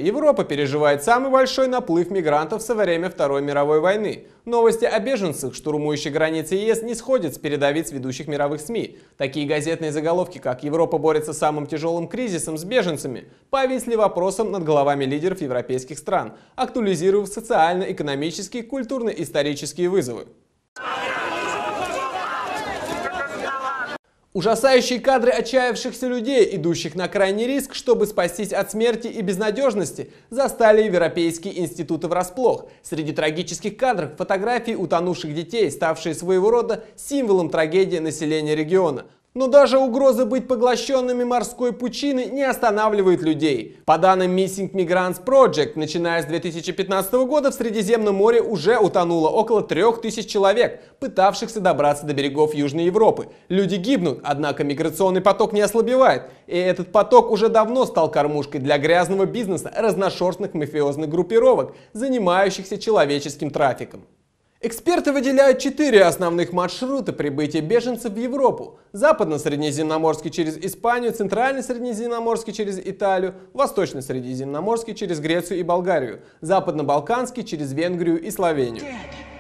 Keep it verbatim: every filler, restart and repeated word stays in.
Европа переживает самый большой наплыв мигрантов со время Второй мировой войны. Новости о беженцах, штурмующих границы ЕС, не сходят с передовиц ведущих мировых СМИ. Такие газетные заголовки, как «Европа борется с самым тяжелым кризисом с беженцами», повисли вопросом над головами лидеров европейских стран, актуализировав социально-экономические, культурно-исторические вызовы. Ужасающие кадры отчаявшихся людей, идущих на крайний риск, чтобы спастись от смерти и безнадежности, застали европейские институты врасплох. Среди трагических кадров фотографии утонувших детей, ставшие своего рода символом трагедии населения региона. Но даже угроза быть поглощенными морской пучиной не останавливает людей. По данным Missing Migrants Project, начиная с две тысячи пятнадцатого года в Средиземном море уже утонуло около трех тысяч человек, пытавшихся добраться до берегов Южной Европы. Люди гибнут, однако миграционный поток не ослабевает. И этот поток уже давно стал кормушкой для грязного бизнеса разношерстных мафиозных группировок, занимающихся человеческим трафиком. Эксперты выделяют четыре основных маршрута прибытия беженцев в Европу. Западно-средиземноморский через Испанию, Центрально-средиземноморский через Италию, Восточно-средиземноморский через Грецию и Болгарию, Западно-балканский через Венгрию и Словению.